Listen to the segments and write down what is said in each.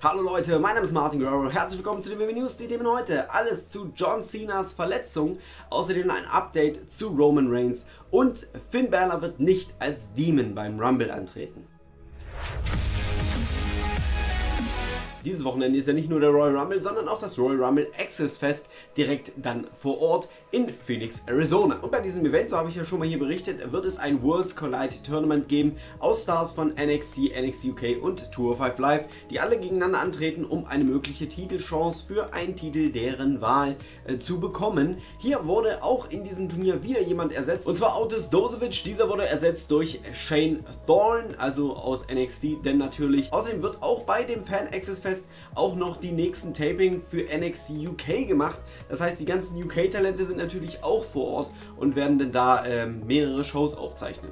Hallo Leute, mein Name ist Martin Guerrero, herzlich willkommen zu den WWE News. Die Themen heute, alles zu John Cenas Verletzung, außerdem ein Update zu Roman Reigns und Finn Balor wird nicht als Demon beim Rumble antreten. Dieses Wochenende ist ja nicht nur der Royal Rumble, sondern auch das Royal Rumble Access Fest direkt dann vor Ort in Phoenix, Arizona. Und bei diesem Event, so habe ich ja schon mal hier berichtet, wird es ein Worlds Collide Tournament geben aus Stars von NXT, NXT UK und 205 Live, die alle gegeneinander antreten, um eine mögliche Titelchance für einen Titel deren Wahl zu bekommen. Hier wurde auch in diesem Turnier wieder jemand ersetzt, und zwar Otis Dozovic. Dieser wurde ersetzt durch Shane Thorne, also aus NXT, denn natürlich. Außerdem wird auch bei dem Fan Access Fest auch noch die nächsten Taping für NXT UK gemacht. Das heißt, die ganzen UK-Talente sind natürlich auch vor Ort und werden dann da mehrere Shows aufzeichnen.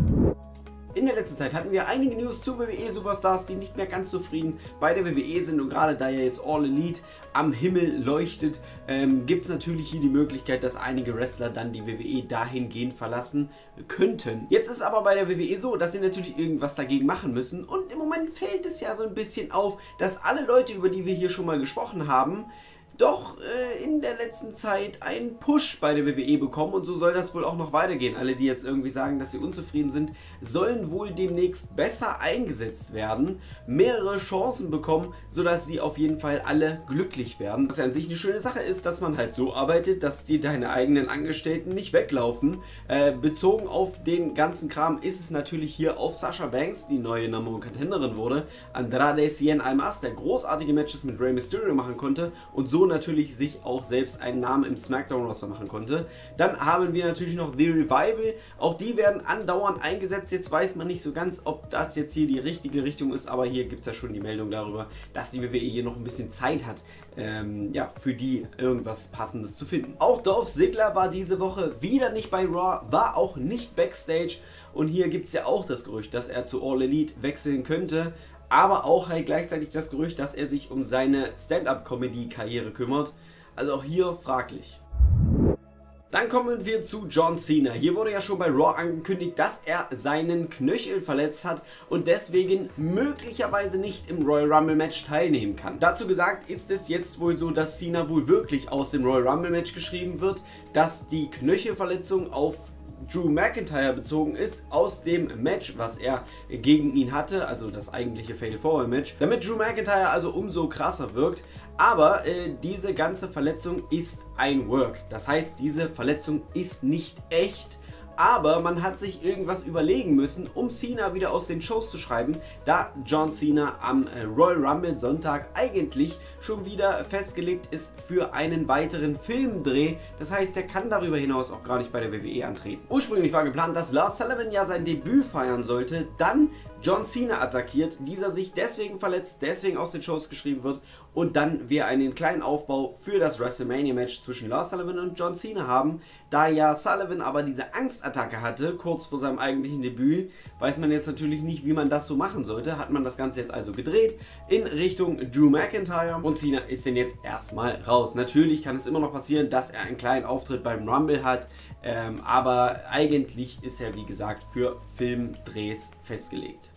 In der letzten Zeit hatten wir einige News zu WWE-Superstars, die nicht mehr ganz zufrieden bei der WWE sind, und gerade da ja jetzt All Elite am Himmel leuchtet, gibt es natürlich hier die Möglichkeit, dass einige Wrestler dann die WWE dahingehend verlassen könnten. Jetzt ist aber bei der WWE so, dass sie natürlich irgendwas dagegen machen müssen, und im Moment fällt es ja so ein bisschen auf, dass alle Leute, über die wir hier schon mal gesprochen haben, doch in der letzten Zeit einen Push bei der WWE bekommen, und so soll das wohl auch noch weitergehen. Alle, die jetzt irgendwie sagen, dass sie unzufrieden sind, sollen wohl demnächst besser eingesetzt werden, mehrere Chancen bekommen, sodass sie auf jeden Fall alle glücklich werden. Was ja an sich eine schöne Sache ist, dass man halt so arbeitet, dass dir deine eigenen Angestellten nicht weglaufen. Bezogen auf den ganzen Kram ist es natürlich hier auf Sasha Banks, die neue Number One Contenderin wurde, Andrade Cien Almas, der großartige Matches mit Rey Mysterio machen konnte und so natürlich sich auch selbst einen Namen im SmackDown-Roster machen konnte. Dann haben wir natürlich noch The Revival. Auch die werden andauernd eingesetzt. Jetzt weiß man nicht so ganz, ob das jetzt hier die richtige Richtung ist, aber hier gibt es ja schon die Meldung darüber, dass die WWE hier noch ein bisschen Zeit hat, ja, für die irgendwas Passendes zu finden. Auch Dolph Ziggler war diese Woche wieder nicht bei Raw, war auch nicht Backstage, und hier gibt es ja auch das Gerücht, dass er zu All Elite wechseln könnte. Aber auch halt gleichzeitig das Gerücht, dass er sich um seine Stand-Up-Comedy-Karriere kümmert. Also auch hier fraglich. Dann kommen wir zu John Cena. Hier wurde ja schon bei Raw angekündigt, dass er seinen Knöchel verletzt hat und deswegen möglicherweise nicht im Royal Rumble Match teilnehmen kann. Dazu gesagt ist es jetzt wohl so, dass Cena wohl wirklich aus dem Royal Rumble Match geschrieben wird, dass die Knöchelverletzung auf Drew McIntyre bezogen ist, aus dem Match, was er gegen ihn hatte, also das eigentliche Fatal 4-Way Match, damit Drew McIntyre also umso krasser wirkt. Aber diese ganze Verletzung ist ein Work, das heißt, diese Verletzung ist nicht echt. Aber man hat sich irgendwas überlegen müssen, um Cena wieder aus den Shows zu schreiben, da John Cena am Royal Rumble Sonntag eigentlich schon wieder festgelegt ist für einen weiteren Filmdreh. Das heißt, er kann darüber hinaus auch gar nicht bei der WWE antreten. Ursprünglich war geplant, dass Lars Sullivan ja sein Debüt feiern sollte, dann John Cena attackiert, dieser sich deswegen verletzt, deswegen aus den Shows geschrieben wird, und dann wir einen kleinen Aufbau für das WrestleMania-Match zwischen Lars Sullivan und John Cena haben. Da ja Sullivan aber diese Angstattacke hatte, kurz vor seinem eigentlichen Debüt, weiß man jetzt natürlich nicht, wie man das so machen sollte. Hat man das Ganze jetzt also gedreht in Richtung Drew McIntyre, und Cena ist denn jetzt erstmal raus. Natürlich kann es immer noch passieren, dass er einen kleinen Auftritt beim Rumble hat, aber eigentlich ist er, wie gesagt, für Filmdrehs festgelegt.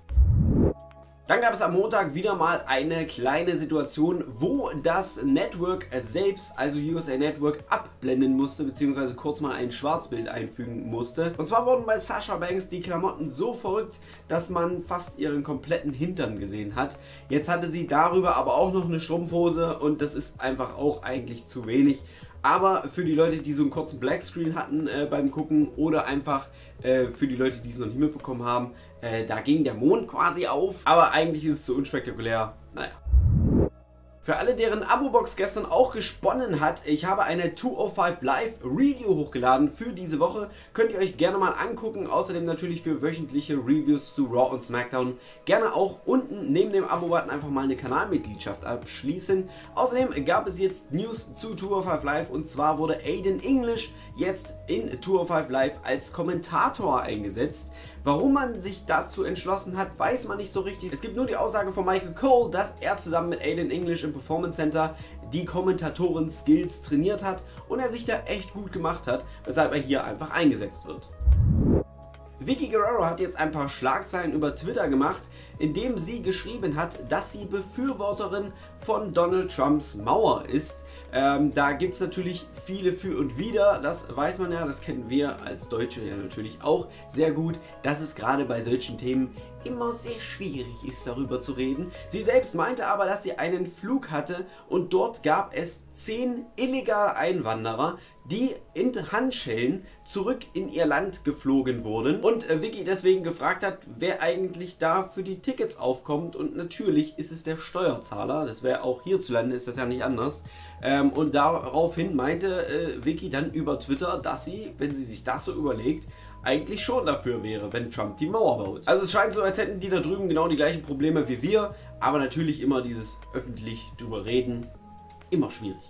Dann gab es am Montag wieder mal eine kleine Situation, wo das Network selbst, also USA Network, abblenden musste, beziehungsweise kurz mal ein Schwarzbild einfügen musste. Und zwar wurden bei Sasha Banks die Klamotten so verrückt, dass man fast ihren kompletten Hintern gesehen hat. Jetzt hatte sie darüber aber auch noch eine Strumpfhose, und das ist einfach auch eigentlich zu wenig. Aber für die Leute, die so einen kurzen Blackscreen hatten beim Gucken, oder einfach für die Leute, die es noch nicht mitbekommen haben, da ging der Mond quasi auf. Aber eigentlich ist es so unspektakulär. Naja. Für alle, deren Abo-Box gestern auch gesponnen hat, ich habe eine 205 Live Review hochgeladen für diese Woche. Könnt ihr euch gerne mal angucken. Außerdem natürlich für wöchentliche Reviews zu Raw und SmackDown gerne auch unten neben dem Abo-Button einfach mal eine Kanalmitgliedschaft abschließen. Außerdem gab es jetzt News zu 205 Live, und zwar wurde Aiden English jetzt in 205 Live als Kommentator eingesetzt. Warum man sich dazu entschlossen hat, weiß man nicht so richtig. Es gibt nur die Aussage von Michael Cole, dass er zusammen mit Aiden English im Performance Center die Kommentatoren-Skills trainiert hat und er sich da echt gut gemacht hat, weshalb er hier einfach eingesetzt wird. Vickie Guerrero hat jetzt ein paar Schlagzeilen über Twitter gemacht, in dem sie geschrieben hat, dass sie Befürworterin von Donald Trumps Mauer ist. Da gibt es natürlich viele für und wider, das weiß man ja, das kennen wir als Deutsche ja natürlich auch sehr gut, dass es gerade bei solchen Themen immer sehr schwierig ist, darüber zu reden. Sie selbst meinte aber, dass sie einen Flug hatte und dort gab es 10 illegale Einwanderer, die in Handschellen zurück in ihr Land geflogen wurden und Vicky deswegen gefragt hat, wer eigentlich da für die Tickets aufkommt, und natürlich ist es der Steuerzahler, das wäre auch hierzulande, ist das ja nicht anders. Und daraufhin meinte Vicky dann über Twitter, dass sie, wenn sie sich das so überlegt, eigentlich schon dafür wäre, wenn Trump die Mauer baut. Also es scheint so, als hätten die da drüben genau die gleichen Probleme wie wir, aber natürlich immer dieses öffentlich drüber reden, immer schwierig.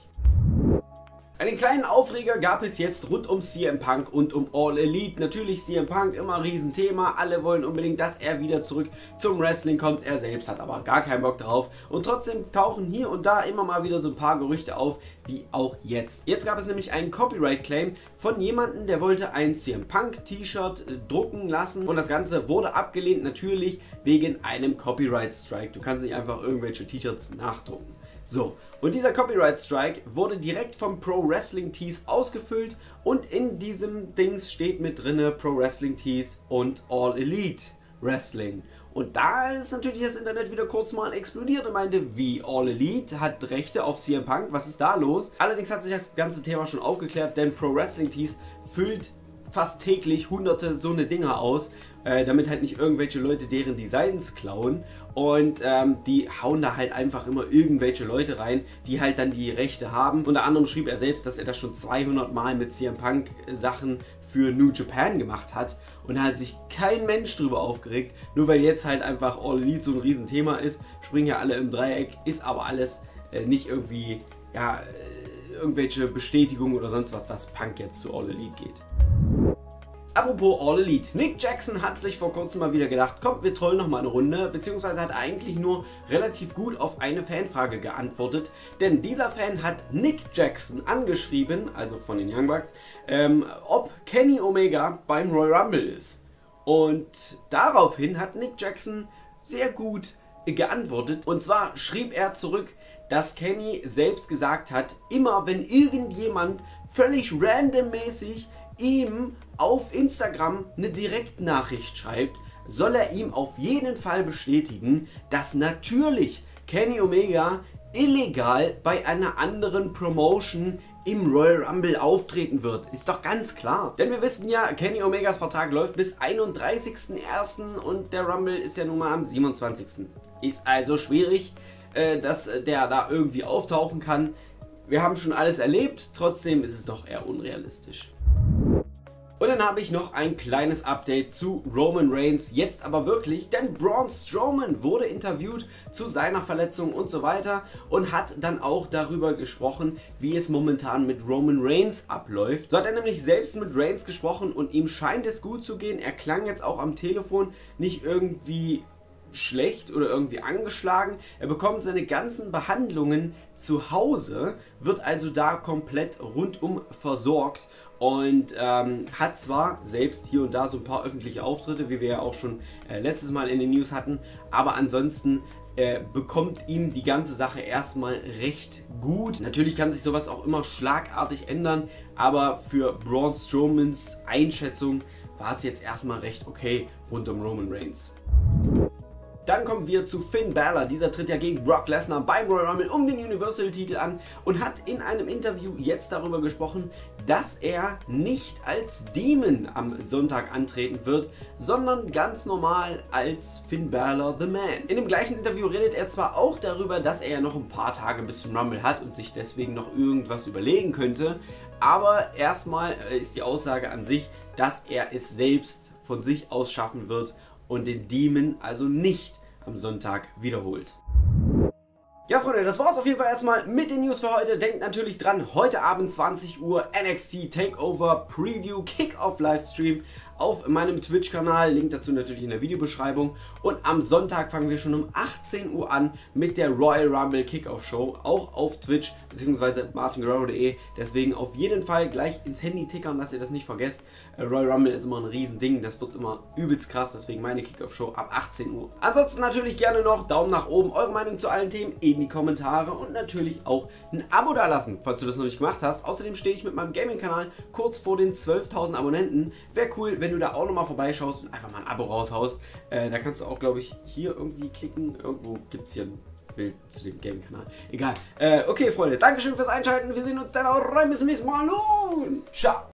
Einen kleinen Aufreger gab es jetzt rund um CM Punk und um All Elite. Natürlich CM Punk immer ein Riesenthema, alle wollen unbedingt, dass er wieder zurück zum Wrestling kommt. Er selbst hat aber gar keinen Bock drauf und trotzdem tauchen hier und da immer mal wieder so ein paar Gerüchte auf, wie auch jetzt. Jetzt gab es nämlich einen Copyright-Claim von jemandem, der wollte ein CM Punk T-Shirt drucken lassen und das Ganze wurde abgelehnt, natürlich wegen einem Copyright-Strike. Du kannst nicht einfach irgendwelche T-Shirts nachdrucken. So, und dieser Copyright Strike wurde direkt vom Pro Wrestling Tees ausgefüllt und in diesem Dings steht mit drinne Pro Wrestling Tees und All Elite Wrestling. Und da ist natürlich das Internet wieder kurz mal explodiert und meinte, wie All Elite hat Rechte auf CM Punk, was ist da los? Allerdings hat sich das ganze Thema schon aufgeklärt, denn Pro Wrestling Tees füllt fast täglich hunderte so eine Dinger aus, damit halt nicht irgendwelche Leute deren Designs klauen, und die hauen da halt einfach immer irgendwelche Leute rein, die halt dann die Rechte haben. Unter anderem schrieb er selbst, dass er das schon 200 Mal mit CM Punk Sachen für New Japan gemacht hat und da hat sich kein Mensch drüber aufgeregt, nur weil jetzt halt einfach All Elite so ein Riesenthema ist, springen ja alle im Dreieck, ist aber alles nicht irgendwie, ja, irgendwelche Bestätigungen oder sonst was, dass Punk jetzt zu All Elite geht. Apropos All Elite, Nick Jackson hat sich vor kurzem mal wieder gedacht, komm, wir trollen noch mal eine Runde, beziehungsweise hat eigentlich nur relativ gut auf eine Fanfrage geantwortet, denn dieser Fan hat Nick Jackson angeschrieben, also von den Young Bucks, ob Kenny Omega beim Royal Rumble ist. Und daraufhin hat Nick Jackson sehr gut geantwortet, und zwar schrieb er zurück, dass Kenny selbst gesagt hat, immer wenn irgendjemand völlig randommäßig ihm auf Instagram eine Direktnachricht schreibt, soll er ihm auf jeden Fall bestätigen, dass natürlich Kenny Omega illegal bei einer anderen Promotion im Royal Rumble auftreten wird. Ist doch ganz klar. Denn wir wissen ja, Kenny Omegas Vertrag läuft bis 31.01. und der Rumble ist ja nun mal am 27. Ist also schwierig, dass der da irgendwie auftauchen kann. Wir haben schon alles erlebt, trotzdem ist es doch eher unrealistisch. Und dann habe ich noch ein kleines Update zu Roman Reigns, jetzt aber wirklich, denn Braun Strowman wurde interviewt zu seiner Verletzung und so weiter und hat dann auch darüber gesprochen, wie es momentan mit Roman Reigns abläuft. So hat er nämlich selbst mit Reigns gesprochen und ihm scheint es gut zu gehen. Er klang jetzt auch am Telefon nicht irgendwie schlecht oder irgendwie angeschlagen. Er bekommt seine ganzen Behandlungen zu Hause, wird also da komplett rundum versorgt und hat zwar selbst hier und da so ein paar öffentliche Auftritte, wie wir ja auch schon letztes Mal in den News hatten, aber ansonsten bekommt ihm die ganze Sache erstmal recht gut. Natürlich kann sich sowas auch immer schlagartig ändern, aber für Braun Strowmans Einschätzung war es jetzt erstmal recht okay rund um Roman Reigns. Dann kommen wir zu Finn Balor. Dieser tritt ja gegen Brock Lesnar beim Royal Rumble um den Universal-Titel an und hat in einem Interview jetzt darüber gesprochen, dass er nicht als Demon am Sonntag antreten wird, sondern ganz normal als Finn Balor The Man. In dem gleichen Interview redet er zwar auch darüber, dass er ja noch ein paar Tage bis zum Rumble hat und sich deswegen noch irgendwas überlegen könnte, aber erstmal ist die Aussage an sich, dass er es selbst von sich aus schaffen wird und den Demon also nicht am Sonntag wiederholt. Ja Freunde, das war's auf jeden Fall erstmal mit den News für heute. Denkt natürlich dran, heute Abend 20 Uhr NXT Takeover Preview Kickoff Livestream auf meinem Twitch-Kanal. Link dazu natürlich in der Videobeschreibung. Und am Sonntag fangen wir schon um 18 Uhr an mit der Royal Rumble Kickoff Show. Auch auf Twitch bzw. martinguerrero.de. Deswegen auf jeden Fall gleich ins Handy tickern, dass ihr das nicht vergesst. Royal Rumble ist immer ein Riesending. Das wird immer übelst krass. Deswegen meine Kickoff Show ab 18 Uhr. Ansonsten natürlich gerne noch Daumen nach oben. Eure Meinung zu allen Themen in die Kommentare. Und natürlich auch ein Abo dalassen, falls du das noch nicht gemacht hast. Außerdem stehe ich mit meinem Gaming-Kanal kurz vor den 12.000 Abonnenten. Wäre cool, wenn du da auch nochmal vorbeischaust und einfach mal ein Abo raushaust. Da kannst du auch, glaube ich, hier irgendwie klicken. Irgendwo gibt es hier ein Bild zu dem Gaming-Kanal. Egal. Okay, Freunde, Dankeschön fürs Einschalten. Wir sehen uns dann auch rein. Bis zum nächsten Mal. Und ciao.